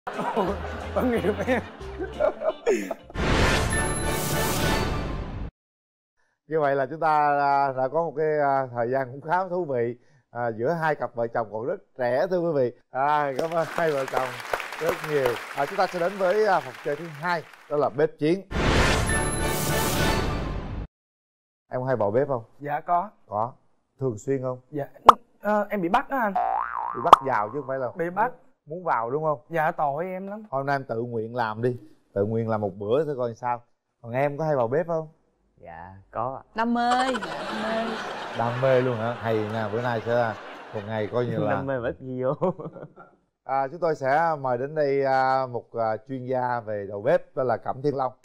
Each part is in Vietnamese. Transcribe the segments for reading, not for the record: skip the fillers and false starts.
Tội nghiệp em. Như vậy là chúng ta đã có một cái thời gian cũng khá thú vị giữa hai cặp vợ chồng còn rất trẻ, thưa quý vị. Cảm ơn hai vợ chồng rất nhiều. Chúng ta sẽ đến với phần chơi thứ hai, đó là bếp chiến. Em có hay vào bếp không? Dạ có. Có. Thường xuyên không? Dạ em bị bắt đó anh. Bị bắt vào chứ không phải là bị bắt. Muốn vào đúng không? Dạ tội em lắm. Hôm nay em tự nguyện làm đi, tự nguyện làm một bữa thử coi sao. Còn em có hay vào bếp không? Dạ có. Đam mê. Dạ đam mê. Đam mê luôn hả? Hay nha, bữa nay sẽ một ngày coi như là đam mê ít gì vô. Chúng tôi sẽ mời đến đây một chuyên gia về đầu bếp, đó là Cẩm Thiên Long.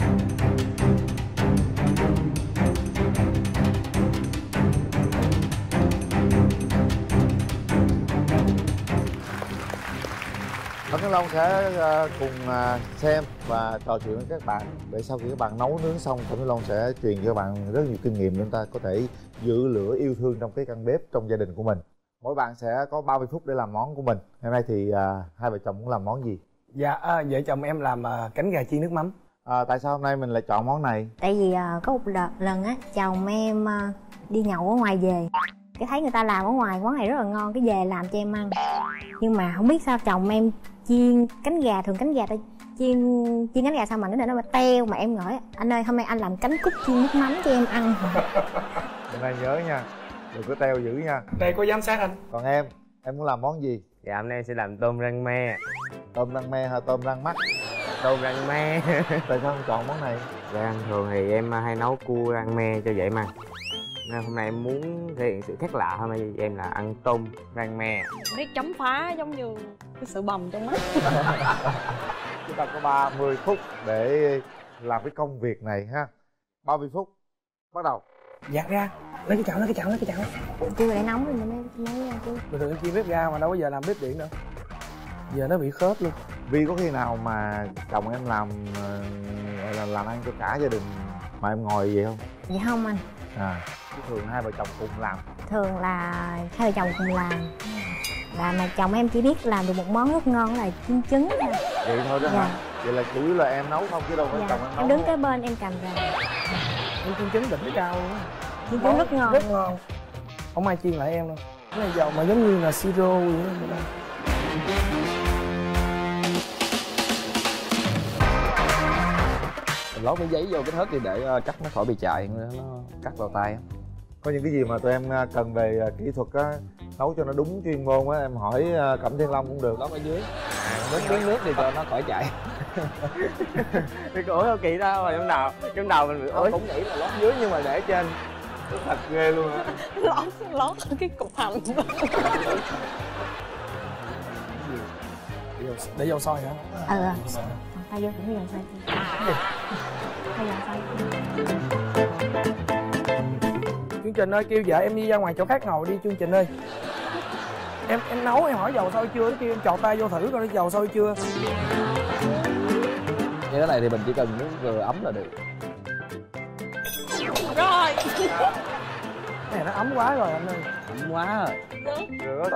Cẩm Thiên Long sẽ cùng xem và trò chuyện với các bạn, để sau khi các bạn nấu nướng xong, Cẩm Thiên Long sẽ truyền cho các bạn rất nhiều kinh nghiệm để chúng ta có thể giữ lửa yêu thương trong cái căn bếp trong gia đình của mình. Mỗi bạn sẽ có 30 phút để làm món của mình. Hôm nay thì hai vợ chồng muốn làm món gì? Dạ vợ chồng em làm cánh gà chiên nước mắm. Tại sao hôm nay mình lại chọn món này? Tại vì có một lần á, chồng em đi nhậu ở ngoài về, cái thấy người ta làm ở ngoài món này rất là ngon, cái về làm cho em ăn. Nhưng mà không biết sao chồng em chiên cánh gà, thường cánh gà ta chiên cánh gà sao mà nó teo, mà em hỏi anh ơi hôm nay anh làm cánh cút chiên nước mắm cho em ăn. Hôm nay nhớ nha, đừng có teo dữ nha. Đây có giám sát anh. Còn em muốn làm món gì? Dạ hôm nay sẽ làm tôm rang me. Tôm rang me hay tôm rang mắt? Tôm rang me. Tại sao không chọn món này? Dạ thường thì em hay nấu cua rang me cho vậy mà. Nên hôm nay em muốn thể hiện sự khác lạ, hôm nay em là ăn tôm rang me. Biết chấm phá giống như cái sự bầm trong mắt. Chúng ta có 30 phút để làm cái công việc này ha. 30 phút, bắt đầu. Dạ ra, lấy cái chảo. Chưa để nóng rồi mới chứ. Bình thường em chiên bếp ga mà đâu có giờ làm bếp điện đâu. Giờ nó bị khớp luôn. Vì có khi nào mà chồng em làm gọi là làm ăn cho cả gia đình mà em ngồi vậy không? Dạ không anh. Thường hai vợ chồng cùng làm. Thường là hai vợ chồng cùng làm. Mà chồng em chỉ biết làm được một món rất ngon là chiên trứng thôi. Vậy thôi đó hả? Vậy là chủ yếu là em nấu không chứ đâu phải chồng em nấu. Em đứng kế bên em cầm ra. Em chiên trứng đỉnh cao luôn á. Chiên trứng rất ngon. Rất ngon. Không ai chiên lại em đâu. Cái này dầu mà giống như là siro vậy đó. Mình lót cái giấy vô cái thớt đi để cắt nó khỏi bị chại, nó cắt vào tay. Có những cái gì mà tụi em cần về kỹ thuật á, nấu cho nó đúng chuyên môn á, em hỏi Cẩm Thiên Long cũng được. Lót ở dưới, nước miếng nước đi cho nó khỏi chảy. Cái cổ đâu kỳ đâu mà trong đầu mình ơi Cũng nghĩ là lót dưới nhưng mà để trên. Thật ghê luôn á. lót cái cục hành. Để dầu sôi hả? Ta vô cũng dầu sôi. Hay dầu sôi. Chương Trình ơi, kêu vợ em đi ra ngoài chỗ khác ngồi đi Chương Trình ơi. Em nấu em hỏi dầu sôi chưa, nó kêu em chọt tay vô thử coi dầu sôi chưa. Như thế này thì mình chỉ cần nước vừa ấm là được. Rồi. Cái này nó ấm quá rồi anh ơi. Ấm quá rồi. Rửa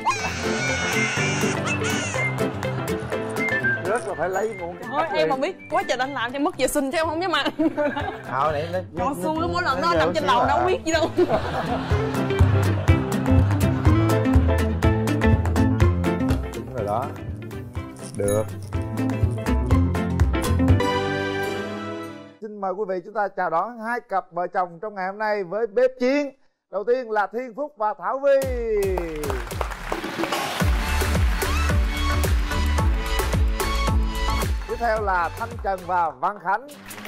là phải lấy một cái. Thôi em mà biết quá trời anh làm cho mất vệ sinh chứ em không dám ăn. Này Cao su lắm, mỗi lần nó nằm trên lầu đâu biết gì đâu. Đúng rồi đó. Được. Xin mời quý vị chúng ta chào đón hai cặp vợ chồng trong ngày hôm nay với bếp chiến. Đầu tiên là Thiên Phúc và Thảo Vi. Tiếp theo là Thanh Trần và Văn Khánh.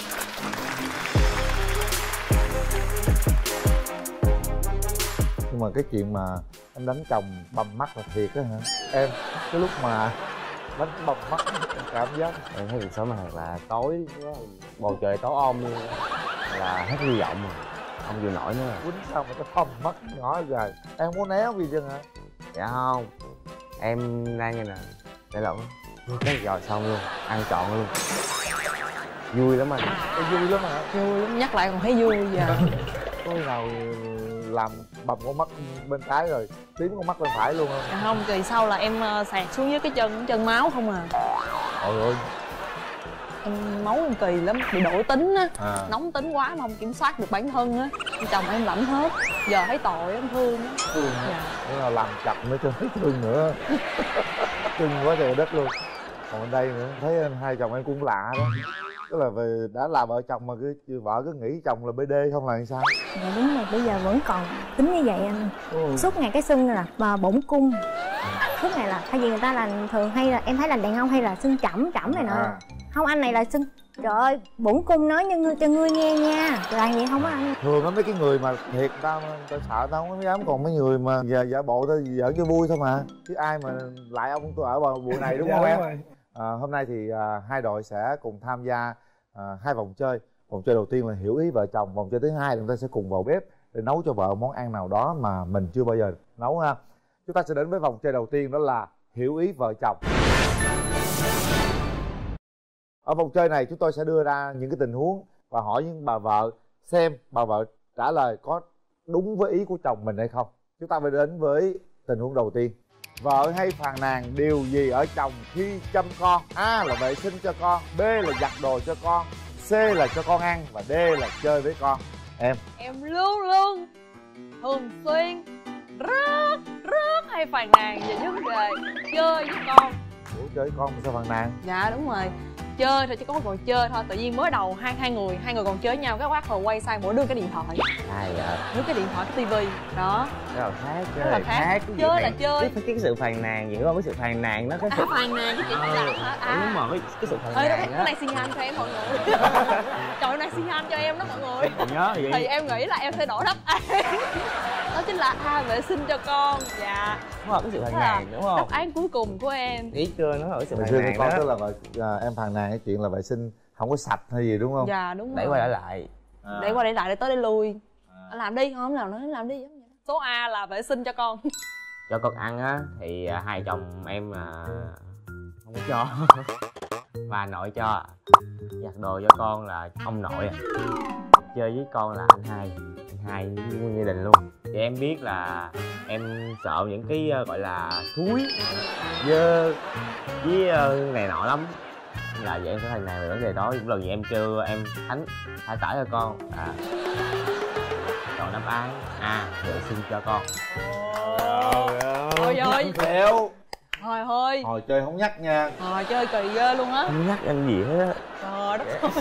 Nhưng mà cái chuyện mà em đánh chồng bầm mắt là thiệt á hả? Em, cái lúc mà đánh bầm mắt em cảm giác em thấy cuộc sống này thật là tối quá, bầu trời tối om luôn, là hết hy vọng rồi, không chịu nổi nữa. quýnh sao mà cái bầm mắt nhỏ dài. Em có né gì chưa hả? Dạ không, em đang như nè, để lộn cái rồi xong luôn, ăn trọn luôn, vui lắm anh. Vui lắm hả? Vui lắm, nhắc lại còn thấy vui giờ. Có khi nào làm bầm con mắt bên trái rồi tím con mắt bên phải luôn không? Dạ không, kỳ sau là em sạc xuống dưới cái chân máu không à. Trời ơi. Em máu em kỳ lắm, bị đổi tính á. Nóng tính quá mà không kiểm soát được bản thân á. Chồng em lạnh hết. Giờ thấy tội em thương á. Thương hả? Nó là làm chậm nữa chứ thấy thương nữa. Thương quá trời đất luôn. Còn bên đây nữa thấy hai chồng em cũng lạ đó. Tức là về đã là vợ chồng mà cứ vợ cứ nghĩ chồng là BD không là sao? Dạ đúng rồi, bây giờ vẫn còn tính như vậy anh. Suốt ngày cái xưng là bổn cung. Suốt ngày là thay vì người ta là thường hay là em thấy là đàn ông hay là xưng trẫm này nọ. Không, anh này là xưng trời ơi bổn cung nói như cho ngươi nghe nha. Là vậy không á anh? Thường á mấy cái người mà thiệt ta sợ tao không dám, còn mấy người mà giả bộ tao giỡn cho vui thôi mà. Chứ ai mà lại ông tôi ở buổi này đúng không em? Hôm nay thì hai đội sẽ cùng tham gia hai vòng chơi. Vòng chơi đầu tiên là hiểu ý vợ chồng. Vòng chơi thứ hai là chúng ta sẽ cùng vào bếp để nấu cho vợ món ăn nào đó mà mình chưa bao giờ nấu ha. Chúng ta sẽ đến với vòng chơi đầu tiên, đó là hiểu ý vợ chồng. Ở vòng chơi này chúng tôi sẽ đưa ra những cái tình huống và hỏi những bà vợ xem bà vợ trả lời có đúng với ý của chồng mình hay không. Chúng ta phải đến với tình huống đầu tiên. Vợ hay phàn nàn điều gì ở chồng khi chăm con? A là vệ sinh cho con, B là giặt đồ cho con, C là cho con ăn và D là chơi với con. Em luôn thường xuyên rất hay phàn nàn về vấn đề chơi với con. Ủa chơi với con mà sao phàn nàn? Dạ đúng rồi, chơi thôi chứ có còn chơi thôi. Tự nhiên mới đầu hai người còn chơi với nhau, cái bác rồi quay sang mỗi đứa cái điện thoại. Đứa cái điện thoại, cái tivi đó. Cái là khác, cái là khác. Chơi là chơi. Cái sự phàn nàn vậy không? Cái sự phàn nàn nó cái sự phàn nàn cái chuyện làm hả? Đúng rồi, cái sự phàn nàn cái này xin anh cho em mọi người. Trời này xin anh cho em đó mọi người. Nhớ vậy. Thì em nghĩ là em sẽ đổi đáp án. Đó chính là A, vệ sinh cho con. Dạ. Đúng rồi, cái sự phàn nàn đúng không? Đáp án cuối cùng của em. Ý chưa, nó ở sự phàn nàn nàn con đó. tức là em phàn nàn cái chuyện là vệ sinh không có sạch hay gì đúng không? Dạ đúng rồi. Đẩy qua đẩy lại. Đẩy qua đẩy lại, để tới để lui. Làm đi, không làm nữa làm đi. Số A là vệ sinh cho con. Cho con ăn á thì hai chồng em không có cho. Bà nội cho. Giặt đồ cho con là ông nội. Chơi với con là anh hai nguyên gia đình luôn. Thì em biết là em sợ những cái gọi là thúi, dơ với này nọ lắm. Là vậy em sẽ phàn nàn về vấn đề đó. Những lần gì em kêu em Khánh thay tải cho con. Chọn đáp án A, vệ sinh cho con. Thôi ơi Hồi chơi không nhắc nha. Hồi chơi kỳ ghê luôn á. Không nhắc anh gì hết á. Trời đất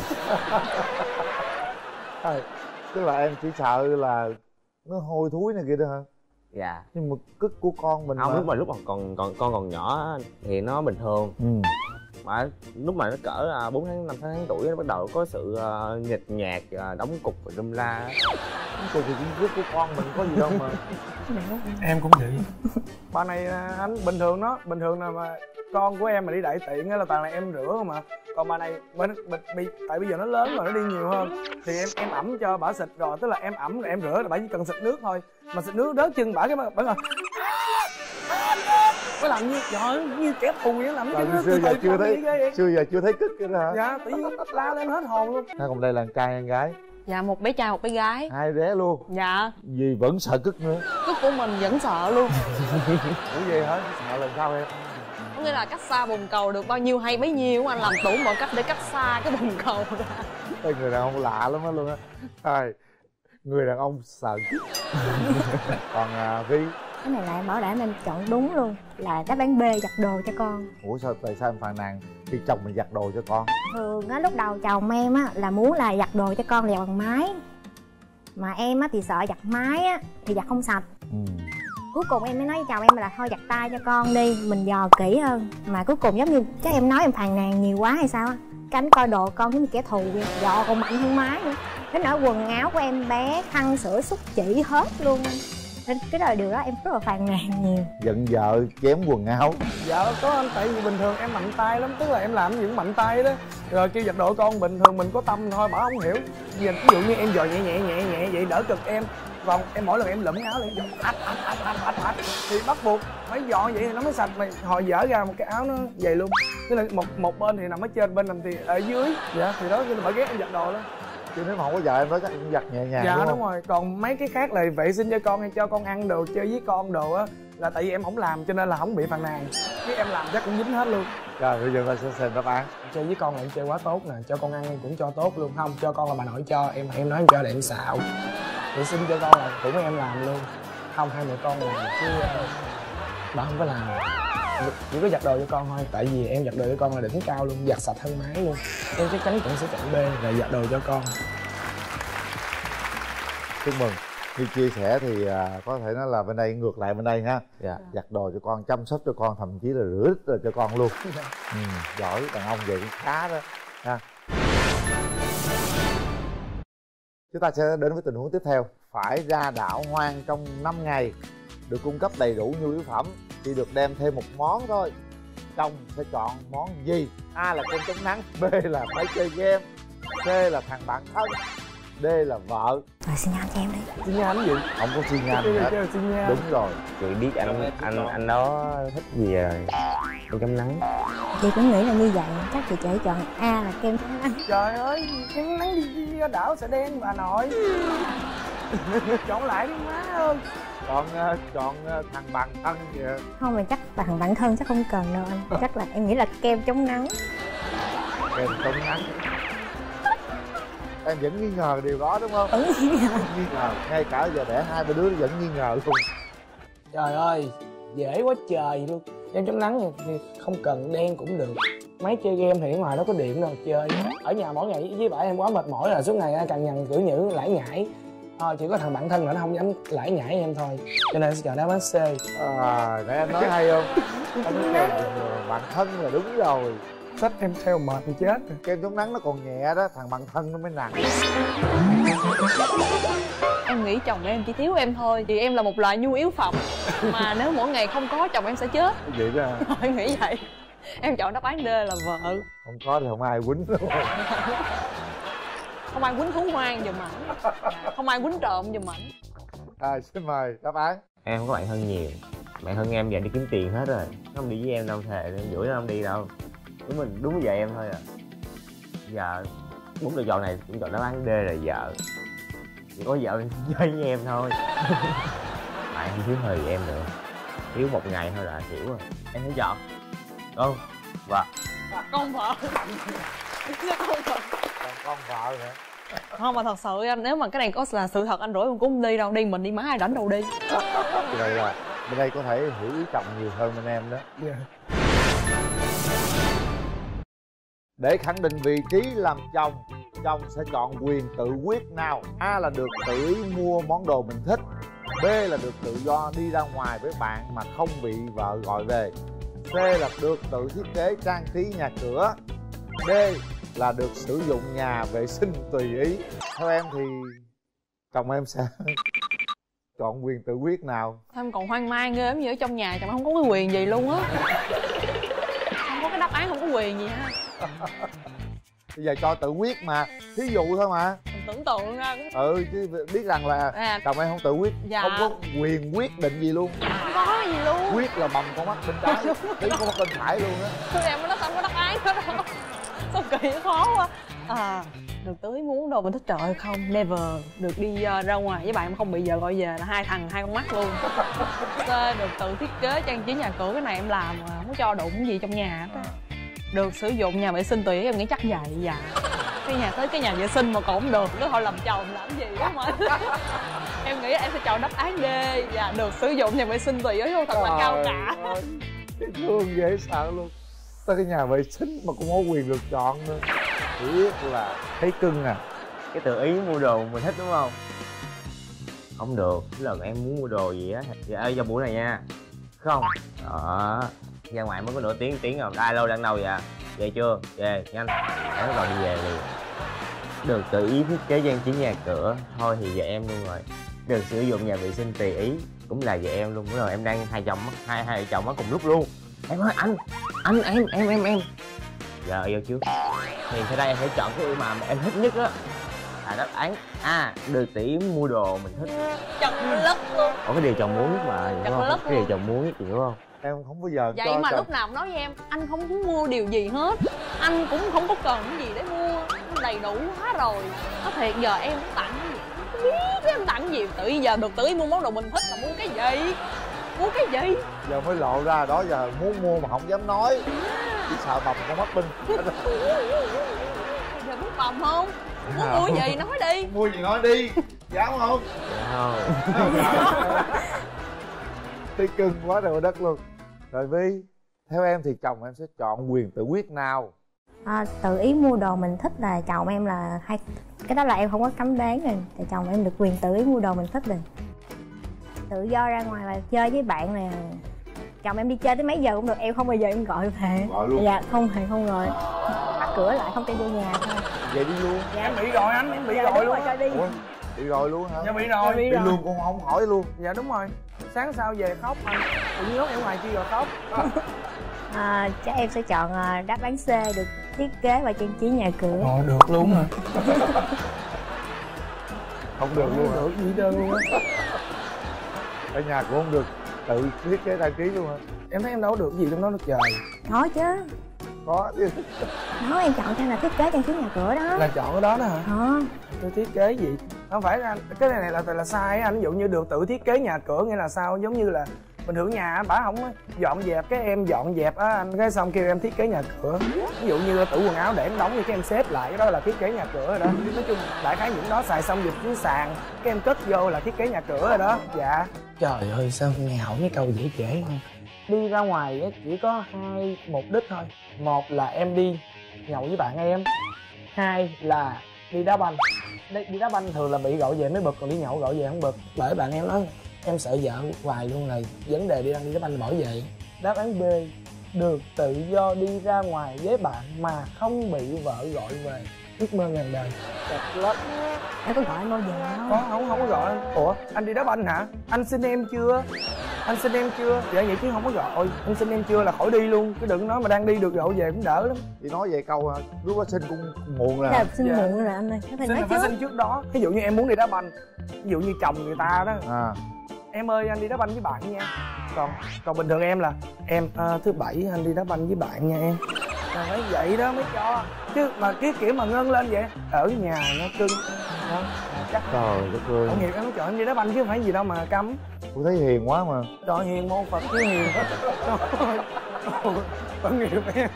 ơi. Tức là em chỉ sợ là nó hôi thối này kia đó hả? Dạ. Nhưng mà cứt của con mình không, lúc mà con còn nhỏ thì nó bình thường. Mà lúc mà nó cỡ 4 tháng 5 tháng tuổi nó bắt đầu có sự nhịch nhạt, đóng cục và râm la. Cục thì cũng cứt của con mình có gì đâu mà. Em cũng vậy. Bà này anh bình thường là mà con của em mà đi đại tiện là toàn là em rửa không mà. Còn bà này tại bây giờ nó lớn rồi, nó đi nhiều hơn thì em ẩm cho bả xịt rồi, tức là em ẩm rồi em rửa rồi bả chỉ cần xịt nước thôi. Mà xịt nước rớt chân bả cái bả rồi mới làm như trời ơi, như kẻ thù vậy làm cái xưa giờ chưa thấy cứt kia đó hả? Dạ tự nhiên la lên hết hồn luôn. Hai còn đây là trai hay gái? Dạ một bé trai một bé gái. Hai bé luôn? Dạ. Vì vẫn sợ cứt nữa? Cứt của mình vẫn sợ luôn. Ủa vậy hả? Sợ lần sau em? Có nghĩa là cách xa bồn cầu được bao nhiêu hay bấy nhiêu, anh làm đủ mọi cách để cách xa cái bồn cầu ra. Người đàn ông lạ lắm á luôn á. Người đàn ông sợ cứt. Còn Vi? Cái này là em bảo đảm em chọn đúng luôn, là đáp án B, giặt đồ cho con. Ủa sao tại sao em phàn nàn khi chồng mình giặt đồ cho con? Thường á lúc đầu chồng em á là muốn là giặt đồ cho con là giặt bằng máy, mà em á thì sợ giặt máy á thì giặt không sạch. Cuối cùng em mới nói với chồng em là thôi giặt tay cho con đi, mình dò kỹ hơn. Mà cuối cùng giống như chắc em nói em phàn nàn nhiều quá hay sao á, cánh coi đồ con giống như kẻ thù vậy, dò còn mạnh hơn máy nữa. Đến nỗi quần áo của em bé, khăn sữa xúc chỉ hết luôn. Nên cái đời điều đó em rất là phàn nàn nhiều. Giận vợ chém quần áo? Dạ có anh, tại vì bình thường em mạnh tay lắm, tức là em làm những mạnh tay đó. Rồi kêu giặt đồ con bình thường mình có tâm thôi, bảo không hiểu. Ví dụ như em dò nhẹ vậy đỡ cực em. Còn em mỗi lần em lụm áo lên thì bắt buộc phải dọn vậy thì nó mới sạch. Mà hồi dở ra một cái áo nó vậy luôn, tức là một bên thì nằm ở trên, bên nằm thì ở dưới. Dạ thì đó bởi ghét em giặt đồ đó. Chứ nếu mà không có vợ em nói chắc cũng giặt nhẹ nhàng. Dạ đúng rồi. Còn mấy cái khác là vệ sinh cho con hay cho con ăn đồ, chơi với con đồ á, là tại vì em không làm cho nên là không bị phàn nàn. Chứ em làm chắc cũng dính hết luôn. Rồi bây giờ ta sẽ xem đáp án. Chơi với con là em chơi quá tốt nè, cho con ăn em cũng cho tốt luôn. Không, cho con là bà nội cho, em nói em cho để em xạo. Vệ sinh cho con là cũng em làm luôn. Không, hai mẹ con làm chứ bà không có làm. Chỉ có giặt đồ cho con thôi, tại vì em giặt đồ cho con là đỉnh cao luôn, giặt sạch thân máy luôn. Em chắc chắn cũng sẽ chọn B là giặt đồ cho con. Chúc mừng. Như chia sẻ thì có thể nói là bên đây ngược lại bên đây ha. Dạ. Giặt đồ cho con, chăm sóc cho con, thậm chí là rửa rồi cho con luôn. Giỏi, đàn ông vậy cũng khá đó ha. Chúng ta sẽ đến với tình huống tiếp theo. Phải ra đảo hoang trong 5 ngày, được cung cấp đầy đủ nhu yếu phẩm, chỉ được đem thêm một món thôi. Chồng sẽ chọn món gì? A là kem chống nắng, B là máy chơi game, C là thằng bạn thân, D là vợ. Rồi xin nhan cho em đi. Xin nhan gì? Không có xin nhan hết. Xin nhan. Đúng rồi. Chị biết anh đó thích gì rồi. Kem chống nắng. Chị cũng nghĩ là như vậy, chắc chị sẽ chọn A là kem chống nắng. Trời ơi, kem nắng đi ra đảo sẽ đen bà nội. Chọn lại đi má ơi. Chọn thằng bạn thân kìa. Không, mà chắc thằng bạn thân chắc không cần đâu anh. Chắc là em nghĩ là kem chống nắng. Kem chống nắng. Em vẫn nghi ngờ điều đó đúng không? Nghi ngờ. Ngay cả giờ đẻ hai ba đứa vẫn nghi ngờ luôn. Trời ơi, dễ quá trời luôn. Kem chống nắng thì không cần đen cũng được. Máy chơi game thì ở ngoài đó có điện đâu chơi. Ở nhà mỗi ngày với bà em quá mệt mỏi là suốt ngày cằn nhằn cử nhữ lải nhải. Thôi chỉ có thằng bạn thân là nó không dám lải nhải em thôi. Cho nên sẽ chọn đáp án C. Nãy anh nói hay không? Anh nói bạn thân là đúng rồi. Sách em theo mệt thì chết. Kem chống nắng nó còn nhẹ đó, thằng bạn thân nó mới nặng. Em nghĩ chồng em chỉ thiếu em thôi, thì em là một loại nhu yếu phẩm mà nếu mỗi ngày không có chồng em sẽ chết. Vậy đó. Em nghĩ vậy. Em chọn đáp án D là vợ. Không có thì không ai quýnh đâu. Không ai quýnh thú hoang giùm ảnh, không ai quýnh trộm giùm ảnh. Xin mời đáp án. Em có bạn thân nhiều. Bạn thân em giờ đi kiếm tiền hết rồi. Nó không đi với em đâu, thề em rủi nó không đi đâu. Đúng vậy em thôi à. Giờ 4 lựa chọn này cũng chọn đáp án D là vợ. Chỉ có vợ chơi với em thôi. Bạn không thiếu thời em nữa. Thiếu một ngày thôi là hiểu rồi. Em sẽ chọn con vợ. Con vợ. Con vợ hả? Không, mà thật sự anh, nếu mà cái này có là sự thật anh rủi em cũng không đi đâu. Đi mình đi má ai rảnh đâu đi. Vậy là bên đây có thể hiểu ý chồng nhiều hơn bên em đó. Để khẳng định vị trí làm chồng, chồng sẽ chọn quyền tự quyết nào? A là được tự ý mua món đồ mình thích, B là được tự do đi ra ngoài với bạn mà không bị vợ gọi về, C là được tự thiết kế trang trí nhà cửa, D là được sử dụng nhà vệ sinh tùy ý. Theo em thì chồng em sẽ chọn quyền tự quyết nào? Em còn hoang mang ghê lắm, như ở trong nhà chồng không có cái quyền gì luôn á. Không có cái đáp án, không có quyền gì ha. Bây giờ cho tự quyết mà, thí dụ thôi mà. Mình tưởng tượng ra cũng... Chứ biết rằng là chồng em không tự quyết. Dạ. Không có quyền quyết định gì luôn. Không có gì luôn. Quyết là bằng con mắt bên trái, tính con mắt bên phải luôn á. Thôi em mới nói không có đáp án đó đâu. Sao kỳ khó quá. Được tưới muốn đồ mình thích, trời ơi không, never. Được đi ra ngoài với bạn mà không bị vợ gọi về là hai thằng hai con mắt luôn. Được tự thiết kế trang trí nhà cửa, cái này em làm mà không có cho đụng gì trong nhà hết á. Được sử dụng nhà vệ sinh tùy ý, em nghĩ chắc vậy dạ. Cái nhà tới cái nhà vệ sinh mà còn không được, cứ thôi làm chồng làm gì đó mà. Em nghĩ em sẽ chọn đáp án D. Dạ, được sử dụng nhà vệ sinh tùy ý luôn, thật là cao cả. Thương dễ sợ luôn. Tới cái nhà vệ sinh mà cũng có quyền được chọn nữa. Biết là thấy cưng à. Cái tự ý mua đồ mình thích đúng không? Không được, cái lần em muốn mua đồ gì á thì ơi vào buổi này nha. Không. Đó. Ra ngoài mới có nửa tiếng rồi. Alo đang đâu vậy? Về chưa? Về, nhanh. Để nó gọi đi về liền. Được tự ý thiết kế trang trí nhà cửa. Thôi thì về em luôn rồi. Được sử dụng nhà vệ sinh tùy ý. Cũng là về em luôn. Bữa rồi em đang hai vợ chồng cùng lúc luôn. Em ơi em. Giờ vô trước. Thì sau đây em sẽ chọn cái mà em thích nhất á. Là đáp án A, được tự ý mua đồ mình thích. Chật lất luôn. Có cái điều chồng muốn nhất mà, đúng không? Cái điều chồng muốn nhất, hiểu không? Em không bao giờ vậy cho mà chồng... lúc nào cũng nói với em anh không muốn mua điều gì hết, anh cũng không có cần cái gì để mua, đầy đủ quá rồi. Có thiệt giờ em tặng cái gì không biết em tặng gì, giờ được tự ý mua món đồ mình thích là mua cái gì. Giờ mới lộ ra đó, giờ muốn mua mà không dám nói. chỉ sợ bầm con mắt binh. Giờ muốn bầm không? Muốn mua gì nói đi. Mua gì nói đi, dám không? Không. Thấy cưng quá trời đất luôn. Rồi Vi, theo em thì chồng em sẽ chọn quyền tự quyết nào? Tự ý mua đồ mình thích là chồng em là hay, cái đó là em không có cấm đoán rồi. Thì chồng em được quyền tự ý mua đồ mình thích rồi. Tự do ra ngoài là chơi với bạn này, chồng em đi chơi tới mấy giờ cũng được, em không bao giờ em gọi về. Gọi luôn? Dạ không hề, không gọi, bắt cửa lại không cho vô nhà thôi. Vậy đi luôn? Dạ. Em bị rồi anh, em bị Dạ, rồi luôn rồi, cho đi. Ủa, đi rồi luôn hả? Dạ bị rồi. Đi luôn con không hỏi luôn? Dạ đúng rồi, sáng sau về khóc anh, tự nhiên lúc em ngoài kia rồi khóc. Chắc em sẽ chọn đáp án C, được thiết kế và trang trí nhà cửa. Được luôn hả? Không được luôn hả? Được gì trơn luôn á. Ở nhà cũng không được tự thiết kế trang trí luôn hả? Em thấy em đâu có được gì trong đó được trời. Có chứ. Có chứ. Đó, em chọn cho là thiết kế trang trí nhà cửa đó. Là chọn cái đó đó hả? Tôi thiết kế gì? Không phải anh, cái này là sai anh. Ví dụ như được tự thiết kế nhà cửa nghĩa là sao? Giống như là bình thường nhà bả không dọn dẹp, cái em dọn dẹp á anh, cái xong kêu em thiết kế nhà cửa. Ví dụ như tủ quần áo để em đóng, như cái em xếp lại, cái đó là thiết kế nhà cửa rồi đó. Nói chung đại khái những đó xài xong dịch xuống sàn, cái em cất vô là thiết kế nhà cửa rồi đó. Dạ. Trời ơi, sao nghe hỏi mấy câu dễ dễ không? Đi ra ngoài chỉ có hai mục đích thôi. Một là em đi nhậu với bạn em, hai là đi đá banh. Đi đá banh thường là bị gọi về mới bực, còn đi nhậu gọi về không bực. Bởi bạn em nói em sợ vợ hoài luôn, là vấn đề đi đá banh bỏ về. Đáp án B, được tự do đi ra ngoài với bạn mà không bị vợ gọi về. Ước mơ ngàn đời. Đẹp lắm. Em có gọi anh bao giờ không? Không có gọi. Ủa anh đi đá banh hả? Anh xin em chưa? Anh xin em chưa? Dạ vậy chứ không có gọi. Anh xin em chưa là khỏi đi luôn. Chứ đừng nói mà đang đi được gọi về cũng đỡ lắm. Chị nói vậy câu lúc đó xin cũng muộn rồi. Dạ, xin muộn rồi anh ơi. Có thể Xin nói là phải trước. xin trước đó. Ví dụ như em muốn đi đá banh, ví dụ như chồng người ta đó, em ơi anh đi đá banh với bạn nha. Còn bình thường em là em thứ bảy anh đi đá banh với bạn nha em. Là phải vậy đó mới cho. Chứ mà cái kiểu mà ngân lên vậy ở nhà nó cưng đó, chắc Trời đất ơi. tội nghiệp em mới chọn em đi đá banh chứ không phải gì đâu mà cấm. Tôi thấy hiền quá mà. Trời hiền mô Phật chứ hiền. Tội nghiệp em.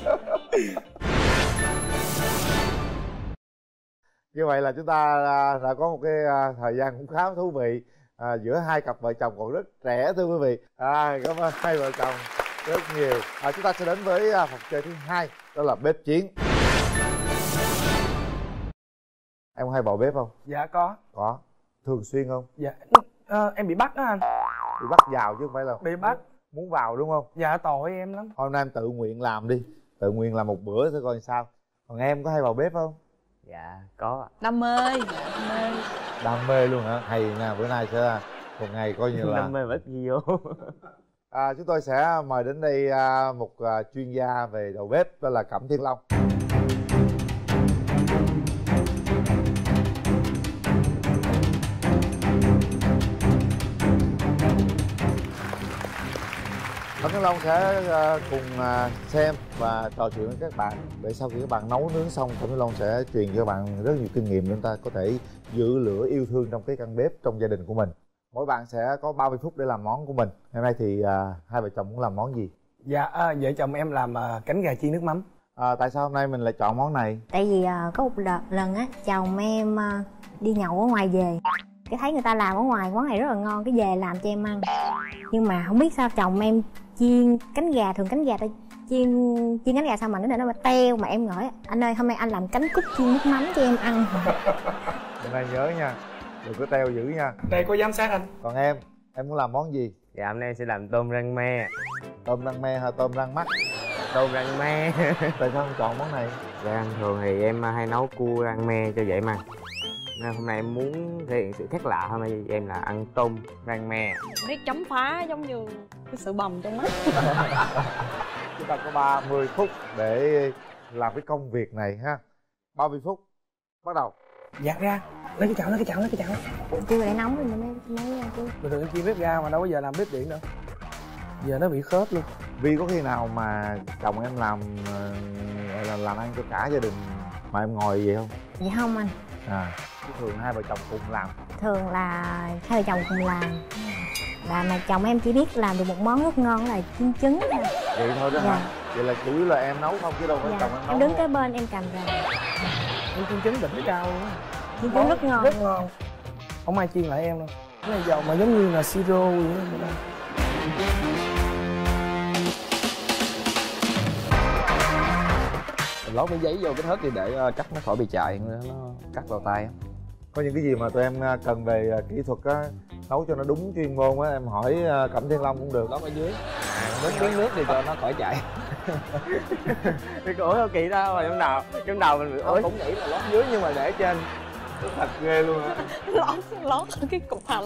Như vậy là chúng ta đã có một cái thời gian cũng khá thú vị giữa hai cặp vợ chồng còn rất trẻ, thưa quý vị. Cảm ơn hai vợ chồng rất nhiều. Chúng ta sẽ đến với phần chơi thứ hai, đó là bếp chiến. Em có hay vào bếp không? Dạ có. Có. Thường xuyên không? Dạ em bị bắt đó anh. Bị bắt vào chứ không phải là Bị bắt. Muốn vào đúng không? Dạ tội em lắm. Hôm nay em tự nguyện làm đi, tự nguyện làm một bữa thử coi sao. Còn em có hay vào bếp không? Dạ có. Đam mê. Đam mê. Đam mê luôn hả? Hay nha, bữa nay sẽ một ngày coi như là Đam mê ít gì vô. Chúng tôi sẽ mời đến đây một chuyên gia về đầu bếp, đó là Cẩm Thiên Long. Cẩm Thiên Long sẽ cùng xem và trò chuyện với các bạn, để sau khi các bạn nấu nướng xong, Cẩm Thiên Long sẽ truyền cho các bạn rất nhiều kinh nghiệm để chúng ta có thể giữ lửa yêu thương trong cái căn bếp trong gia đình của mình. Mỗi bạn sẽ có 30 phút để làm món của mình. Hôm nay thì hai vợ chồng muốn làm món gì? Dạ vợ chồng em làm cánh gà chiên nước mắm. Tại sao hôm nay mình lại chọn món này? Tại vì có một lần á, chồng em đi nhậu ở ngoài về, cái thấy người ta làm ở ngoài món này rất là ngon, cái về làm cho em ăn. Nhưng mà không biết sao chồng em chiên cánh gà, thường cánh gà ta chiên cánh gà sao mà nó mà teo, mà em hỏi anh ơi hôm nay anh làm cánh cút chiên nước mắm cho em ăn. Hôm nay nhớ nha, đừng có teo dữ nha. Đây có giám sát anh. Còn em muốn làm món gì? Dạ hôm nay sẽ làm tôm rang me. Tôm rang me hay tôm rang mắt? Tôm rang me. Tại sao không chọn món này? Dạ thường thì em hay nấu cua rang me cho dễ ăn. Nên hôm nay em muốn thể hiện sự khác lạ, hôm nay em là ăn tôm rang me. Biết chấm phá giống như cái sự bầm trong mắt. Chúng ta có 30 phút để làm cái công việc này ha. 30 phút, bắt đầu. Dạ ra, lấy cái chảo. Chưa để nóng rồi mới chứ. Bình thường em chiên bếp ga mà đâu có giờ làm bếp điện đâu. Giờ nó bị khớp luôn. Vi có khi nào mà chồng em làm gọi là làm ăn cho cả gia đình mà em ngồi vậy không? Dạ không anh. Thường hai vợ chồng cùng làm. Thường là hai vợ chồng cùng làm. Mà chồng em chỉ biết làm được một món rất ngon là chiên trứng thôi. Vậy thôi đó Dạ. hả? Vậy là chủ yếu là em nấu không chứ đâu phải chồng em nấu em đứng luôn. kế bên em cầm ra. Em chiên trứng đỉnh cao luôn á. Chiên trứng rất ngon. Rất ngon. Không ai chiên lại em đâu. Cái này dầu mà giống như là siro vậy đó. Mình lót miếng giấy vô cái thớt thì để cắt nó khỏi bị chại, nó cắt vào tay á. Có những cái gì mà tụi em cần về kỹ thuật á, nấu cho nó đúng chuyên môn á, em hỏi Cẩm Thiên Long cũng được. Lót ở dưới, nước miếng nước thì cho nó khỏi chại. Cái cổ đâu kỳ đâu mà trong đầu mình ơi Cũng nghĩ là lót dưới nhưng mà để trên. Thật ghê luôn á. lót cái cục hành.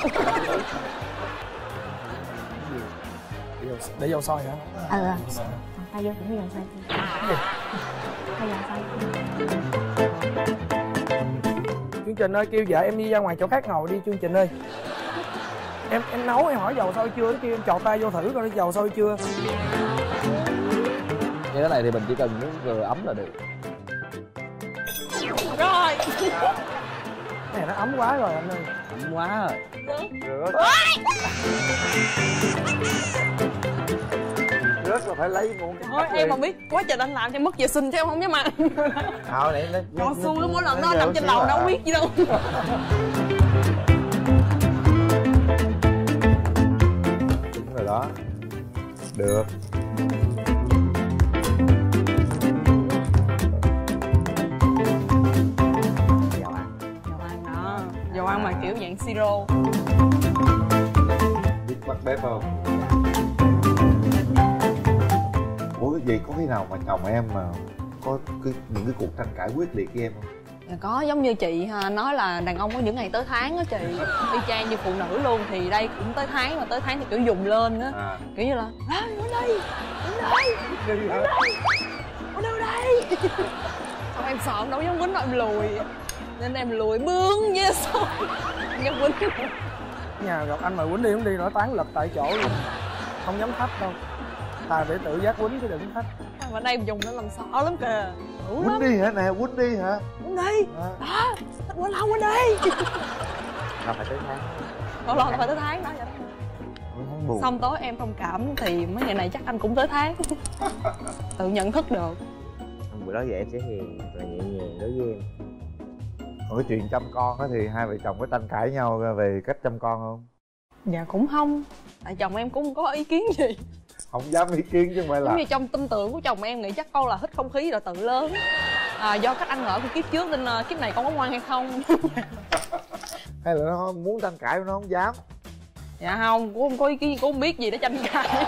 Để dầu sôi hả? Ta vô cũng dầu sôi. Thay dầu sôi. Chương Trình ơi, kêu vợ em đi ra ngoài chỗ khác ngồi đi Chương Trình ơi. Em nấu em hỏi dầu sôi chưa, nó kêu em chọt tay vô thử coi dầu sôi chưa. Như thế này thì mình chỉ cần nước vừa ấm là được. Rồi. Cái này nó ấm quá rồi anh ơi. Ấm quá rồi. Rớt. Rớt là phải lấy luôn. Thôi em mà biết quá trời anh làm cho mất vệ sinh chứ em không dám ăn. Thôi này nó Cao su lắm, mỗi lần nó nằm trên lầu đâu biết gì đâu. Đúng rồi đó. Được. dầu ăn. Dầu ăn đó, dầu ăn mà kiểu dạng siro. Biết bắt bếp không? Ủa cái gì có khi nào mà chồng em mà có những cái cuộc tranh cãi quyết liệt với em không? Có, giống như chị nói là đàn ông có những ngày tới tháng đó chị. Y chang như phụ nữ luôn, thì đây cũng tới tháng, mà tới tháng thì kiểu dùng lên á. Kiểu như là ở đây ở đây. Xong em sợ em đâu dám quýnh đâu, em lùi. Nên em lùi bướng với xong em dám quýnh. Nhà gặp anh mà quýnh đi không đi nó tán lật tại chỗ luôn. Không dám thách đâu. Ta để tự giác quýnh chứ đừng thách. Mà đây em dùng nó làm sợ lắm kìa. Quýnh đi hả nè, quýnh đi hả? Quýnh đi. Đó, quýnh lâu quýnh đi. Đâu phải tới tháng. Lâu lâu là phải tới tháng đó vậy đó. Buồn. Xong tối em thông cảm thì mấy ngày này chắc anh cũng tới tháng. Tự nhận thức được. Bữa đó về em sẽ hiền và nhẹ nhàng đối với em. Còn cái chuyện chăm con á thì hai vợ chồng có tranh cãi nhau về cách chăm con không? Dạ cũng không. Tại chồng em cũng không có ý kiến gì. Không dám ý kiến chứ không phải là. Giống như trong tâm tưởng của chồng em nghĩ chắc con là hít không khí rồi tự lớn. Do cách ăn ở của kiếp trước nên kiếp này con có ngoan hay không. Hay là nó muốn tranh cãi nó không dám? Dạ không, cũng không có ý kiến, cũng không biết gì để tranh cãi.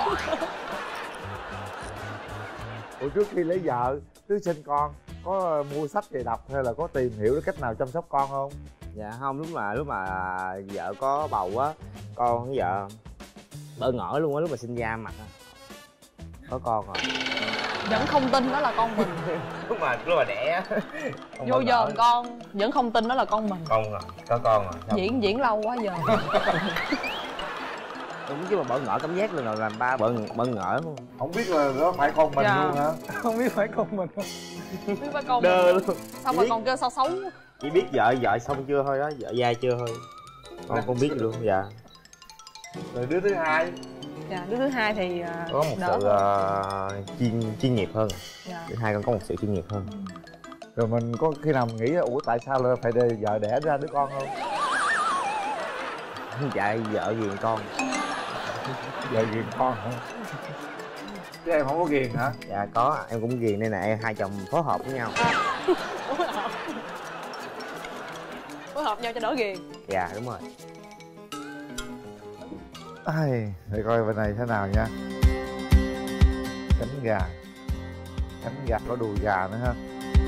Ủa trước khi lấy vợ, trước sinh con có mua sách về đọc hay là có tìm hiểu cái cách nào chăm sóc con không? Dạ không, lúc mà vợ có bầu á, con với vợ bỡ ngỡ luôn á, lúc mà sinh ra mặt á có con rồi. Vẫn không tin đó là con mình. lúc mà đẻ á Vô dòm con vẫn không tin đó là con mình. con rồi, có con rồi. Sao? Diễn lâu quá giờ. Đúng chứ mà bỡ ngỡ, cảm giác lần nào làm ba bỡ ngỡ luôn. Không biết là nó phải con mình Dạ. luôn hả? Không biết phải con mình không? Biết phải con Đơ mình. luôn. Xong rồi còn kêu sao xấu. Chỉ biết vợ xong chưa thôi đó, vợ dai chưa thôi. Con không biết luôn. Dạ. Rồi đứa thứ hai? Dạ, đứa thứ hai thì Có một đỡ sự hơn. chuyên nghiệp hơn. Dạ. Thứ hai con có một sự chuyên nghiệp hơn. Rồi mình có khi nào mình nghĩ ủa tại sao là phải để vợ đẻ ra đứa con không? Dạ vợ ghiền con. Vợ ghiền con hả? Chứ em không có ghiền hả? Dạ có, em cũng ghiền nên là em hai chồng phối hợp với nhau. Phối hợp nhau cho đỡ ghiền. Dạ đúng rồi. Ai, để coi bên này thế nào nha. Cánh gà có đùi gà nữa ha.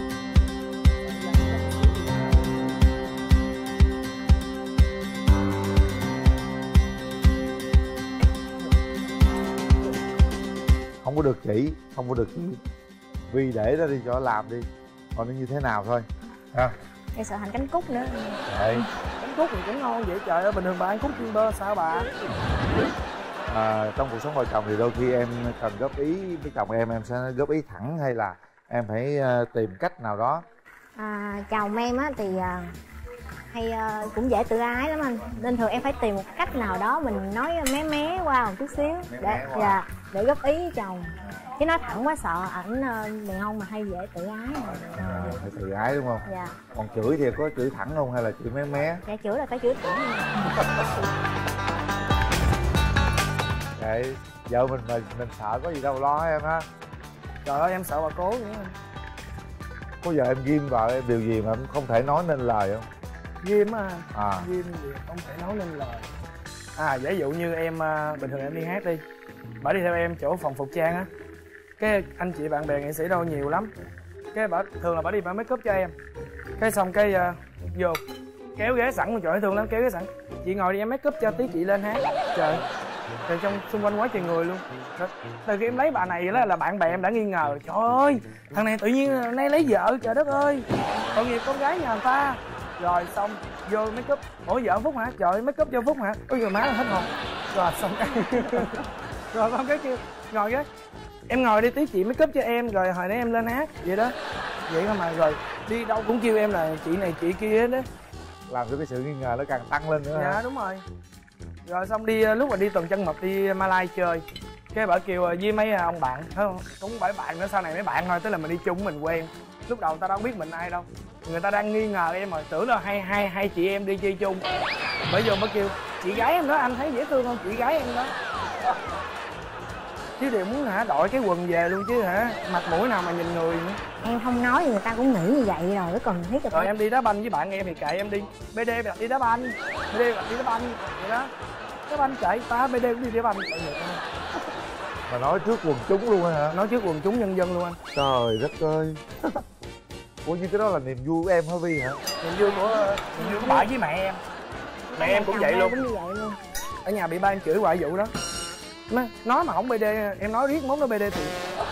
Không có được chỉ, vì để ra đi cho nó làm đi, còn nó như thế nào thôi ha. Em sợ thành cánh cút nữa. Đấy. Bánh cút thì cũng ngon vậy trời ơi, bình thường bà ăn cút chiên bơ sao bà? Trong cuộc sống vợ chồng thì đôi khi em cần góp ý với chồng em sẽ góp ý thẳng hay là em phải tìm cách nào đó? Chồng em á thì hay cũng dễ tự ái lắm anh, nên thường em phải tìm một cách nào đó mình nói mé mé qua một chút xíu để góp ý với chồng, chứ nói thẳng quá sợ ảnh đàn ông mà hay dễ tự ái. Phải tự ái đúng không? Dạ. Còn chửi thì có chửi thẳng không hay là chửi mé mé? Dạ chửi là phải chửi thẳng. Vậy vợ mình sợ có gì đâu lo em ha. Trời ơi em sợ bà cố nữa. Có giờ em ghim vợ em điều gì mà em không thể nói nên lời không? Ghim á. À. Ghim gì không thể nói nên lời. Giả dụ như em bình thường em đi hát đi, bà đi theo em chỗ phòng phục trang á, cái anh chị bạn bè nghệ sĩ đâu nhiều lắm, cái bà thường là bà đi bà make up cho em, cái xong cái vô kéo ghế sẵn, trời ơi thường lắm, kéo ghế sẵn, chị ngồi đi em make up cho tí chị lên hát. Trời, rồi trong xung quanh quá trời người luôn. Từ khi em lấy bà này là bạn bè em đã nghi ngờ, trời ơi thằng này tự nhiên nay lấy vợ, trời đất ơi tội nghiệp con gái nhà người ta. Rồi xong vô make up, ủa vợ Phúc hả, trời ơi make up cho Phúc hả, ôi người má là hết hồn. Rồi xong cái rồi xong cái kêu ngồi cái em ngồi đi tí chị make up cho em, rồi hồi nãy em lên hát vậy đó, vậy thôi mà. Rồi đi đâu cũng kêu em là chị này chị kia đó, làm cho cái sự nghi ngờ nó càng tăng lên nữa. dạ hả? đúng rồi. Rồi xong đi lúc mà đi tuần trăng mật đi Malai chơi, cái bà kêu với mấy ông bạn, thấy không, cũng phải bạn nữa, sau này mấy bạn thôi, tức là mình đi chung mình quen, lúc đầu người ta đâu biết mình ai đâu, người ta đang nghi ngờ em rồi, tưởng là hai chị em đi chơi chung, bởi giờ mới kêu chị gái em đó, anh thấy dễ thương không, chị gái em đó. Chứ đều muốn đội cái quần về luôn chứ mặt mũi nào mà nhìn người nữa. Em không nói thì người ta cũng nghĩ như vậy rồi, có cần thiết Rồi em đi đá banh với bạn em thì kệ em đi, BD đặt đi đá banh, BD đặt đi đá banh vậy đó, đá banh chạy ta BD cũng đi đá banh. Mà nói trước quần chúng luôn hả? Nói trước quần chúng nhân dân luôn anh. Trời đất ơi. Ủa như cái đó là niềm vui của em hả Vi hả? Niềm vui của bà với mẹ em. Mẹ em cũng vậy luôn. Cũng như vậy luôn. Ở nhà bị ba em chửi hoài vụ đó. Nói mà không BD, em nói riết mốt nó BD thì.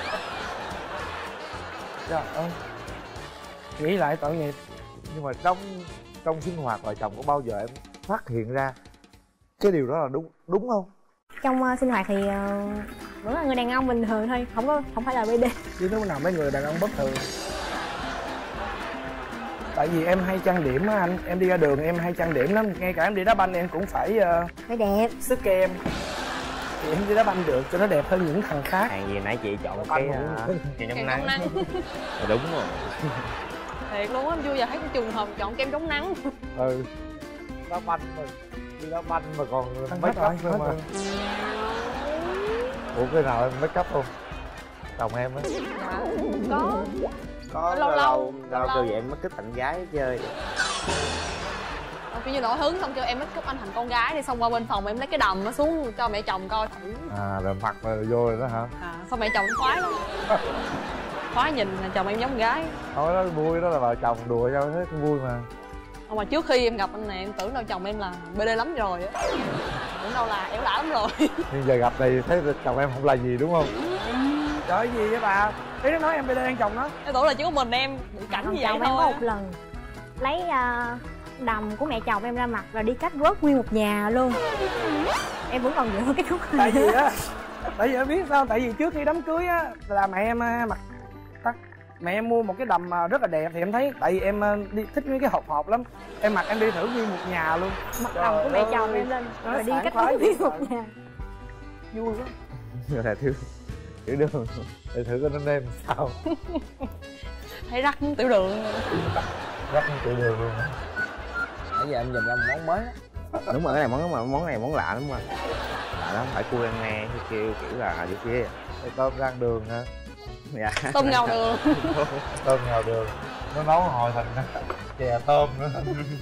Trời ơi. Nghĩ lại tội nghiệp. Nhưng mà trong sinh hoạt vợ chồng có bao giờ em phát hiện ra cái điều đó là đúng không? Trong sinh hoạt thì vẫn là người đàn ông bình thường thôi, không phải là BD. Chứ lúc nào mấy người đàn ông bất thường. Tại vì em hay trang điểm á anh, em đi ra đường em hay trang điểm lắm, ngay cả em đi đá banh em cũng phải đẹp, sức kem. Thì em đi đá banh được cho nó đẹp hơn những thằng khác. Hàng gì nãy chị chọn cái kem chống nắng. Đúng rồi. Thiệt luôn á, em vui giờ thấy cái trường hợp chọn kem chống nắng. Ừ. Đá banh mà, đi đá banh mà còn Hết make rồi, up nữa hết mà. rồi. Ủa cái nào em make up không? Chồng em á. Có Lâu lâu kêu vậy em mất kích tặng gái chơi. Kiểu như nổi hứng xong kêu em make up anh thành con gái đi, xong qua bên phòng em lấy cái đầm nó xuống cho mẹ chồng coi thử. Rồi mặt rồi vô rồi đó hả? Xong mẹ chồng khoái lắm. Khoái nhìn là chồng em giống con gái. Thôi đó vui, đó là vợ chồng đùa nhau thế cũng vui mà. Mà trước khi em gặp anh này em tưởng đâu chồng em là BD lắm rồi á. Tưởng đâu là éo lả lắm rồi. Nhưng giờ gặp này thấy chồng em không là gì đúng không? Trời gì vậy bà? Ý nó nói em BD ăn chồng nó. Em tưởng là chỉ có mình em bị cảnh như vậy chồng thôi. em có một lần lấy đầm của mẹ chồng em ra mặt rồi đi cắt rớt nguyên một nhà luôn. Em vẫn còn nhớ cái lúc Tại vì á, tại vì em biết sao, tại vì trước khi đám cưới á là mẹ em mặc mẹ em mua một cái đầm rất là đẹp, thì em thấy tại vì em đi thích mấy cái hộp lắm, em mặc em đi thử nguyên một nhà luôn, mặc đầm của mẹ chồng em lên rồi đi cắt rớt nguyên một nhà. Vui quá. Rồi là thử đường để thử coi nó nêm sao. Thấy rắc tiểu đường. Rất tiểu đường luôn. Nãy giờ em nhìn ra một món mới đó. Đúng rồi, cái này món này món lạ lắm mà. Lạ lắm, phải cua ăn nghe hay kêu kiểu là chỗ kia. Cái tôm rang đường hả? Dạ. Tôm ngào đường. Tôm ngào đường. Nó nấu hồi thành chè tôm nữa.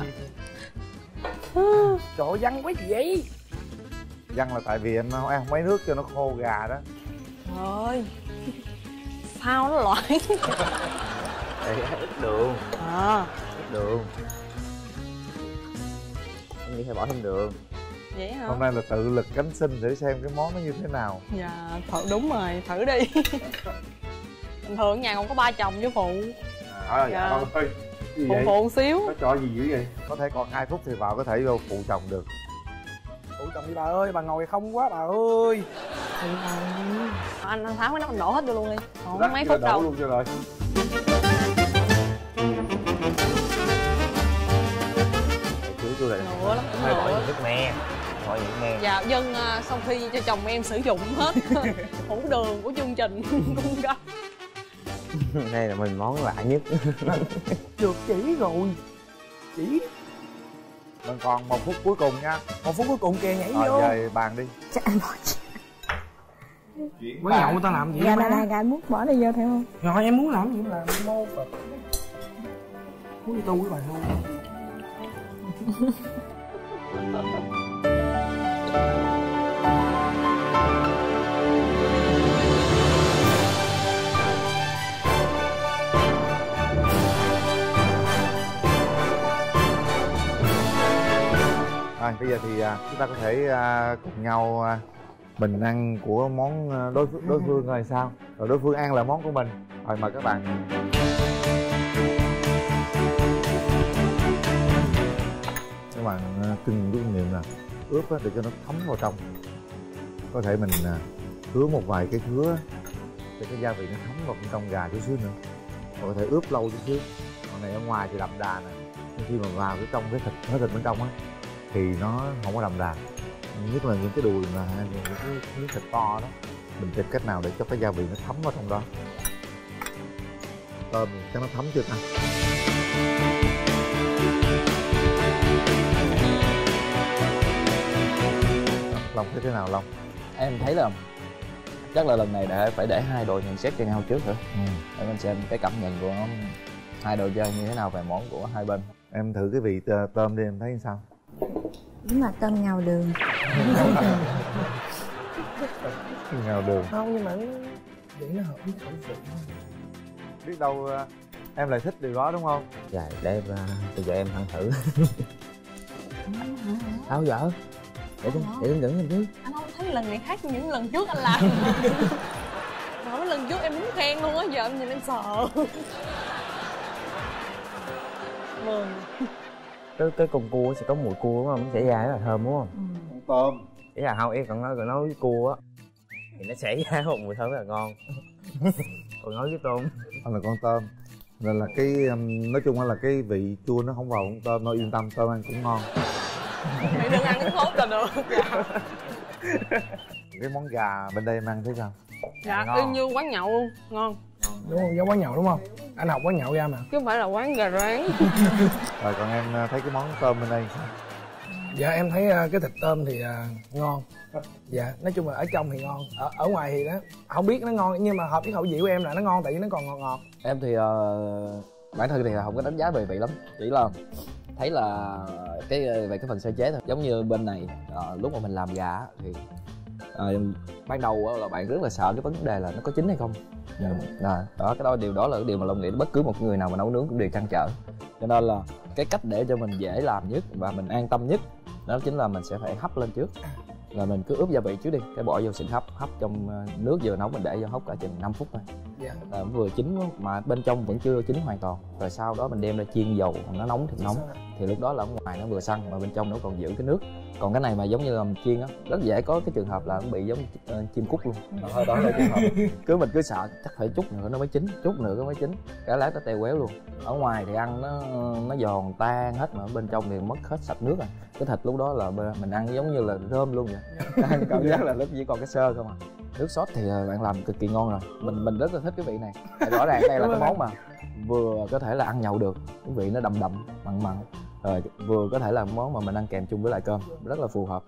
Trời ơi, văng quá gì vậy? Văng là tại vì em không mấy nước cho nó khô gà đó. Trời, sao nó loạn. Ít đường. Ít đường. Em nghĩ phải bỏ thêm đường. Vậy hả? Hôm nay là tự lực cánh sinh để xem cái món nó như thế nào. Dạ, đúng rồi, thử đi. Bình thường ở nhà còn có ba chồng với phụ. Dạ con ơi. Gì vậy? Phụ một xíu. Có trò gì dữ vậy? Có thể còn 2 phút thì vào có thể vô phụ chồng được. Phụ chồng đi bà ơi, bà ngồi không quá bà ơi. Anh Tháo cái nắp anh đổ hết vô luôn đi. Còn mấy phút đâu. Luôn cho rồi. gọi điện nghe. Dạ Dân sau khi cho chồng em sử dụng hết hũ đường của chương trình cung cấp. Đây là mình món lạ nhất. Được chỉ rồi. Chỉ Mình còn 1 phút cuối cùng nha. 1 phút cuối cùng kìa, nhảy vô. Rồi về bàn đi. Chắc anh bỏ. Quán nhậu người ta làm gì Dạ má? này anh muốn bỏ đi vô theo không? Rồi em muốn làm gì em làm, mô Phật. Muốn đi tu với bà luôn. Rồi bây giờ thì chúng ta có thể cùng nhau mình ăn của món đối phương rồi sao? Rồi đối phương ăn là món của mình. Rồi mời các bạn. Các bạn kinh nghiệm nè, ướp để cho nó thấm vào trong. Có thể mình hứa một vài cái thứa để cái gia vị nó thấm vào bên trong gà chút xíu nữa. Còn có thể ướp lâu chút xíu. Còn này ở ngoài thì đậm đà nè. Nhưng khi mà vào cái trong cái thịt bên trong á thì nó không có đậm đà. Nhất là những cái đùi mà những cái miếng thịt to đó, mình tìm cách nào để cho cái gia vị nó thấm vào trong đó. Tôm cho nó thấm chưa ta? Long thấy thế nào Long? Em thấy là chắc là lần này phải để hai đội nhận xét cho nhau trước nữa. Để mình xem cái cảm nhận của hai đội chơi như thế nào về món của hai bên. Em thử cái vị tôm đi, em thấy sao? Đúng là tôm ngào đường. Ngào đường. Không, nhưng mà vậy nó hợp với khẩu vị. Biết đâu em lại thích điều đó đúng không? Dạ để em bây giờ em ăn thử. Sao vợ? Để em đừng em chứ. Anh không thấy lần này khác những lần trước anh làm. Mà mấy lần trước em muốn khen luôn á, giờ em nhìn em sợ. Mừng. Cái con cua sẽ có mùi cua đúng không? Nó sẽ ra rất là thơm đúng không? Tôm. Ý là không, em còn nói với cua á thì nó sẽ ra một mùi thơm rất là ngon. Còn nói với tôm Anh là con tôm nên là cái nói chung là cái vị chua nó không vào con tôm đâu, yên tâm, tôm ăn cũng ngon. Mày đừng ăn cái khốt là được. Cái món gà bên đây em ăn thấy sao? Dạ Ngon. y như quán nhậu luôn, ngon. Đúng không? Giống quán nhậu đúng không? Anh học quán nhậu ra mà. Chứ không phải là quán gà rán. Rồi còn em thấy cái món tôm bên đây sao? Dạ em thấy cái thịt tôm thì ngon. Dạ nói chung là ở trong thì ngon, ở ngoài thì nó không biết nó ngon, nhưng mà hợp với khẩu vị của em là nó ngon tại vì nó còn ngọt ngọt. Em thì bản thân thì không có đánh giá về vị lắm, chỉ là thấy là về cái phần sơ chế thôi. Giống như bên này lúc mà mình làm gà á, thì ban đầu là bạn rất là sợ cái vấn đề là nó có chín hay không. Đó cái điều đó là cái điều mà Long nghĩ bất cứ một người nào mà nấu nướng cũng đều trăn trở. Cho nên là cái cách để cho mình dễ làm nhất và mình an tâm nhất đó chính là mình sẽ phải hấp lên trước. Là mình cứ ướp gia vị trước đi, cái bỏ vô xịn hấp trong nước vừa nấu, mình để vô hấp cả chừng 5 phút thôi. Dạ. Là vừa chín mà bên trong vẫn chưa chín hoàn toàn. Rồi sau đó mình đem ra chiên dầu, nó nóng thì nóng. Thì lúc đó là ở ngoài nó vừa săn mà bên trong nó còn giữ cái nước. Còn cái này mà giống như là mình chiên á, rất dễ có cái trường hợp là nó bị giống chim cút luôn. Đó là trường hợp mình cứ sợ chắc phải chút nữa nó mới chín, chút nữa nó mới chín, cả lát nó teo quéo luôn. Ở ngoài thì ăn nó giòn tan hết mà ở bên trong thì mất hết sạch nước rồi. Cái thịt lúc đó là mình ăn giống như là rơm luôn vậy. Ăn cảm giác là lúc chỉ còn cái xơ không à. Nước sốt thì bạn làm cực kỳ ngon rồi, mình rất là thích cái vị này. Rõ ràng đây là cái món mà vừa có thể là ăn nhậu được, cái vị nó đậm đậm mặn mặn, rồi vừa có thể là món mà mình ăn kèm chung với lại cơm, rất là phù hợp.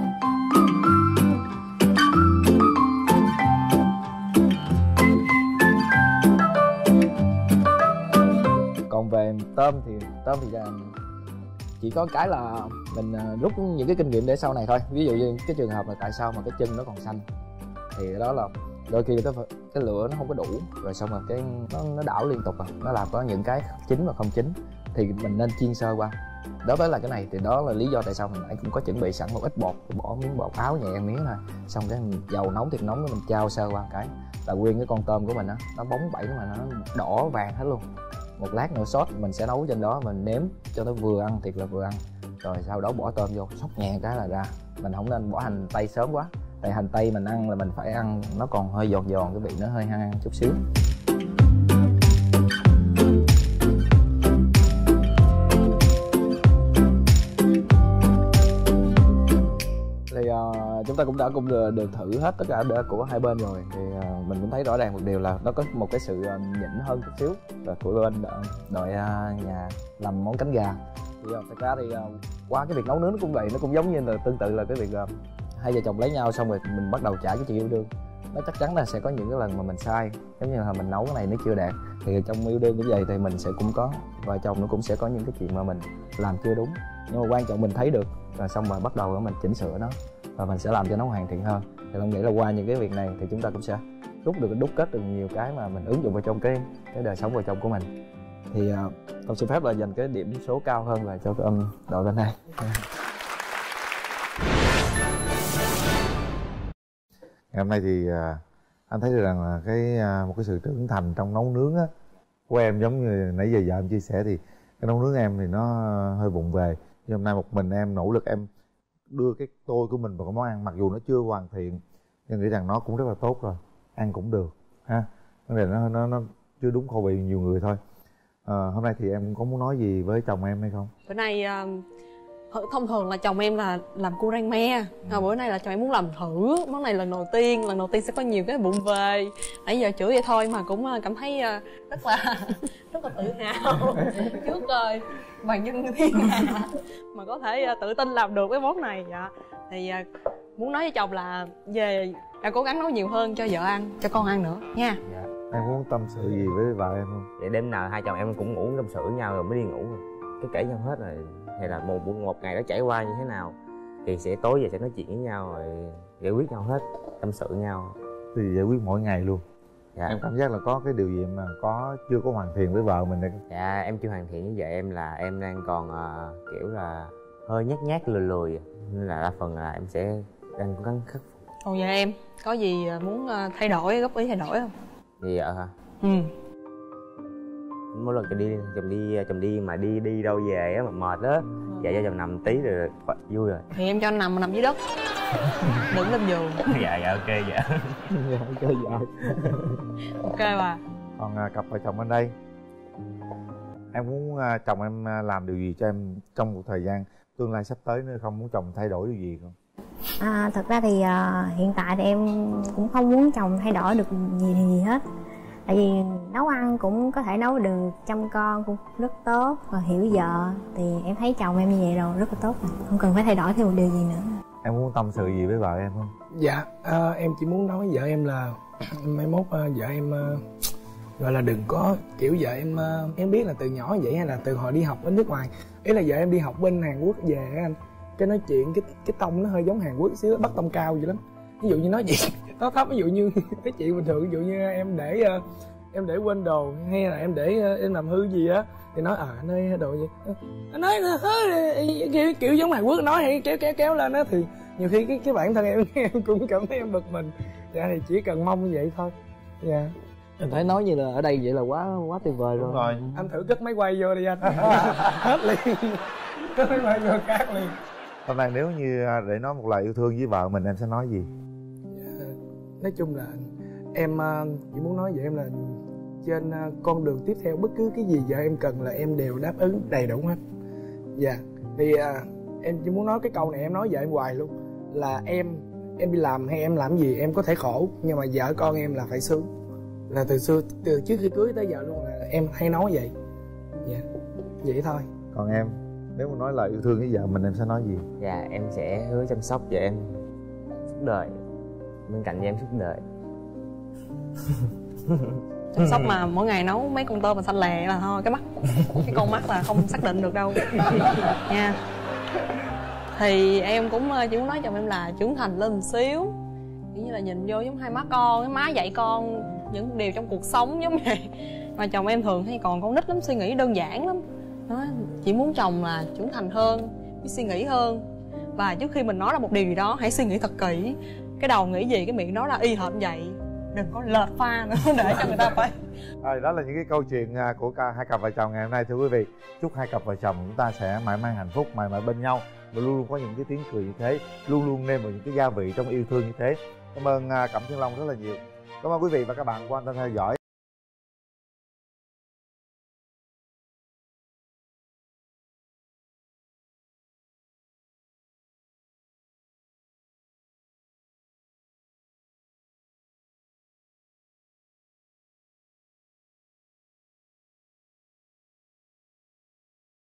Còn về tôm thì chỉ có cái là mình rút những cái kinh nghiệm để sau này thôi. Ví dụ như cái trường hợp là tại sao mà cái chân nó còn xanh thì đó là đôi khi cái lửa nó không có đủ, rồi xong rồi cái nó đảo liên tục nó làm có những cái chín và không chín thì mình nên chiên sơ qua. Đối với là cái này thì đó là lý do tại sao mình nãy cũng có chuẩn bị sẵn một ít bột, bỏ miếng bột áo nhẹ miếng thôi, xong cái dầu nóng thiệt nóng mình trao sơ qua cái là nguyên cái con tôm của mình á nó bóng bẩy mà nó đỏ vàng hết luôn. Một lát nữa sốt mình sẽ nấu trên đó, mình nếm cho nó vừa ăn thiệt là vừa ăn, rồi sau đó bỏ tôm vô xóc nhẹ cái là ra. Mình không nên bỏ hành tây sớm quá, tại hành tây mình ăn là mình phải ăn nó còn hơi giòn giòn, cái vị nó hơi hăng chút xíu. chúng ta cũng đã được thử hết tất cả của hai bên rồi, thì mình cũng thấy rõ ràng một điều là nó có một cái sự nhỉnh hơn chút xíu và của bên đội nhà làm món cánh gà. Thì thật ra thì qua cái việc nấu nướng cũng vậy, nó cũng giống như là tương tự là cái việc hai vợ chồng lấy nhau xong rồi mình bắt đầu trải cái chuyện yêu đương. Nó chắc chắn là sẽ có những cái lần mà mình sai, giống như là mình nấu cái này nó chưa đạt, thì trong yêu đương cũng vậy, thì mình sẽ cũng có vợ chồng nó cũng sẽ có những cái chuyện mà mình làm chưa đúng, nhưng mà quan trọng mình thấy được rồi xong rồi bắt đầu mình chỉnh sửa nó và mình sẽ làm cho nó hoàn thiện hơn. Thì Long nghĩ là qua những cái việc này thì chúng ta cũng sẽ đúc kết được nhiều cái mà mình ứng dụng vào trong cái đời sống vợ chồng của mình. Thì Long xin phép là dành cái điểm số cao hơn là cho đội bên này. Ngày hôm nay thì anh thấy được rằng là một cái sự trưởng thành trong nấu nướng á của em, giống như nãy giờ vợ em chia sẻ, thì cái nấu nướng em thì nó hơi vụng về. Nhưng hôm nay một mình em nỗ lực em đưa cái tôi của mình vào cái món ăn, mặc dù nó chưa hoàn thiện nhưng nghĩ rằng nó cũng rất là tốt rồi, ăn cũng được ha. Vấn đề nó chưa đúng khẩu vị nhiều người thôi. Hôm nay thì em có muốn nói gì với chồng em hay không? Bữa nay thông thường là chồng em là làm cua rang me, bữa nay là chồng em muốn làm thử món này lần đầu tiên sẽ có nhiều cái vụng về. Nãy giờ chửi vậy thôi mà cũng cảm thấy rất là tự hào trước bà nhân thiên hạ mà có thể tự tin làm được cái món này. Dạ thì muốn nói với chồng là về cố gắng nấu nhiều hơn cho vợ ăn, cho con ăn nữa nha. Dạ. Em muốn tâm sự gì với vợ em không? Vậy đêm nào hai chồng em cũng ngủ tâm sự với nhau rồi mới đi ngủ, cái kể nhau hết rồi, hay là một ngày đó trải qua như thế nào thì sẽ tối về sẽ nói chuyện với nhau rồi giải quyết nhau hết, tâm sự nhau. Thì giải quyết mỗi ngày luôn. Dạ. Em cảm giác là có cái điều gì mà chưa có hoàn thiện với vợ mình đây? Dạ em chưa hoàn thiện với vợ em, là em đang còn kiểu là hơi nhát lười nên là đa phần là em sẽ đang cố gắng khắc phục. Còn giờ em có gì muốn thay đổi, góp ý thay đổi không? Vì vợ hả? Ừ. Mỗi lần chồng đi mà đi đâu về á mà mệt á, dạy cho chồng nằm tí rồi vui rồi. Thì em cho anh nằm dưới đất đừng lên giường. Dạ ok dạ. Ok dạ. Ok bà. Còn cặp vợ chồng bên đây, em muốn chồng em làm điều gì cho em trong một thời gian tương lai sắp tới nữa không? Muốn chồng thay đổi điều gì không? Thật ra thì hiện tại thì em cũng không muốn chồng thay đổi được gì hết. Tại vì nấu ăn cũng có thể nấu được, chăm con cũng rất tốt, và hiểu vợ thì em thấy chồng em như vậy rồi rất là tốt rồi, không cần phải thay đổi thêm một điều gì nữa. Em muốn tâm sự gì với vợ em không? Dạ em chỉ muốn nói với vợ em là mai mốt vợ em gọi là đừng có kiểu vợ em biết là từ nhỏ vậy hay là từ hồi đi học ở nước ngoài, ý là vợ em đi học bên Hàn Quốc về á anh, cái nói chuyện cái tông nó hơi giống Hàn Quốc xíu, bắt tông cao vậy lắm. Ví dụ như nói chuyện nó thấp, ví dụ như cái chuyện bình thường, ví dụ như em để quên đồ hay là em để em làm hư gì á thì nói anh ơi đồ gì, anh nói kiểu giống Hàn Quốc nói hay kéo lên á, thì nhiều khi cái bản thân em cũng cảm thấy em bực mình. Dạ thì chỉ cần mong như vậy thôi. Dạ Em thấy nói như là ở đây vậy là quá tuyệt vời rồi. Đúng rồi. anh thử cất máy quay vô đi anh. Hết liền, cất máy quay vô cát liền. Hôm nay nếu như để nói một lời yêu thương với vợ mình, em sẽ nói gì? Nói chung là em chỉ muốn nói với em là trên con đường tiếp theo bất cứ cái gì vợ em cần là em đều đáp ứng đầy đủ hết. Dạ thì em chỉ muốn nói cái câu này, em nói vợ em hoài luôn, là em đi làm hay em làm gì em có thể khổ nhưng mà vợ con em là phải sướng. Là từ trước khi cưới tới giờ luôn là em hay nói vậy. Dạ vậy thôi. Còn em, nếu mà nói lời yêu thương với vợ mình em sẽ nói gì? Dạ em sẽ hứa chăm sóc vợ em suốt đời, bên cạnh em suốt đời. Chăm sóc mà mỗi ngày nấu mấy con tôm mà xanh lè là thôi, cái con mắt là không xác định được đâu nha. Thì em cũng chỉ muốn nói chồng em là trưởng thành lên một xíu, kiểu như là nhìn vô giống hai má con, cái má dạy con những điều trong cuộc sống giống vậy. Mà chồng em thường hay còn con nít lắm, suy nghĩ đơn giản lắm đó. Chỉ muốn chồng là trưởng thành hơn, biết suy nghĩ hơn, và trước khi mình nói ra một điều gì đó hãy suy nghĩ thật kỹ. Cái đầu nghĩ gì cái miệng nói là y hệt vậy, đừng có lệch pha nữa để cho người ta phải. Rồi, đó là những cái câu chuyện của hai cặp vợ chồng ngày hôm nay. Thưa quý vị, chúc hai cặp vợ chồng chúng ta sẽ mãi mãi hạnh phúc, mãi mãi bên nhau và luôn luôn có những cái tiếng cười như thế, luôn luôn nêm vào những cái gia vị trong yêu thương như thế. Cảm ơn Cẩm Thiên Long rất là nhiều. Cảm ơn quý vị và các bạn quan tâm theo dõi.